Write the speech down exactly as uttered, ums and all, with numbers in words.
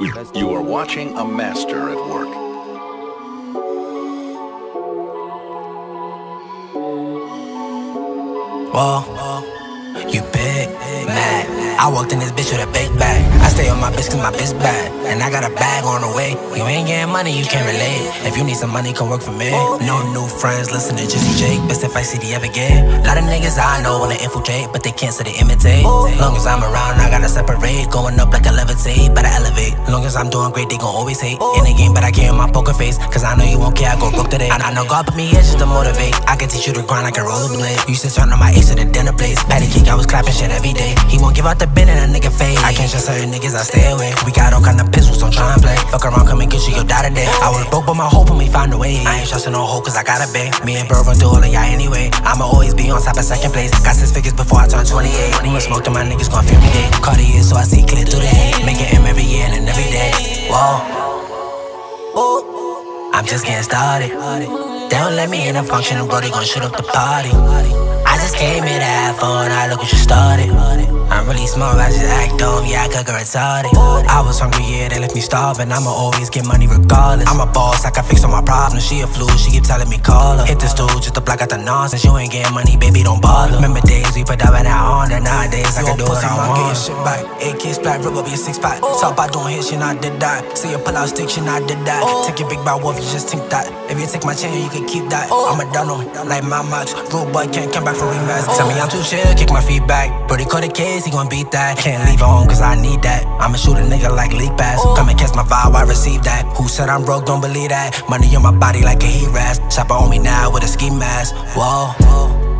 You are watching a master at work. Whoa, you big, mad. I walked in this bitch with a big bag. I stay on my bitch cause my bitch bad. And I got a bag on the way. You ain't getting money, you can't relate. If you need some money, come work for me. No new friends, listen to Jizzy Jake. Best advice C D ever get. Lot of niggas I know wanna infiltrate, but they can't, so they imitate. Long as I'm around, I gotta separate. Going up like a levitate, but I elevate. Long as I'm doing great, they gon' always hate. In the game, but I can't my poker face. Cause I know you won't care, I go broke today. And I know God put me here just to motivate. I can teach you to grind like a rollerblade. Used to turn on my ace at the dinner place. Patty cake, I was clapping shit every day. He won't give out the bin and a nigga fade. I can't trust certain niggas, I stay away. We got all kind of pistols, don't try and play. Fuck around, come and get you, your die today. I was broke, but my hope when we find a way. I ain't trusting no hope, cause I gotta pay. Me and Bro run through all of y'all anyway. I'ma always be on top of second place. Got six figures before I turn twenty-eight. When I smoke to my niggas gon' feel me day. Cartier, so I see clear through the hate. Making M every year and every day. Whoa, I'm just getting started. They don't let me in a function, bro, they gon' shoot up the party. I just came here to have fun, I look what you started. I'm really smart, I just act dumb, yeah, I could get retarded. I was hungry, yeah, they left me starving. I'ma always get money regardless. I'm a boss, I can fix all my problems. She a flu, she keep telling me call her. Hit the stool just to block out the nonsense. You ain't getting money, baby, don't bother. Remember days we put up in that Honda. Nowadays I can do what I want. Get your shit back, A K splat, rip up your six pack. Talk about doing hit, she not did that. See you pull out stick, she not did that. Take your big bad wolf, you just think that. If you take my chain, you can keep that. I'ma done them, like my match. Rude boy can't come back for rematch. Tell me I'm too chill, kick my feet back. Brody caught the case, he gon' beat that. Can't leave home cause I need that. I'ma shoot a nigga like league pass. Come and catch my vibe, I receive that. Who said I'm broke, don't believe that. Money on my body like a heat rash. Chopper on me now with a ski mask. Whoa.